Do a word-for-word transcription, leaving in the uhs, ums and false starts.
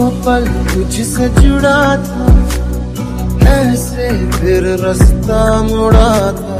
पल तुझसे जुड़ा था, ऐसे फिर रास्ता मुड़ा था।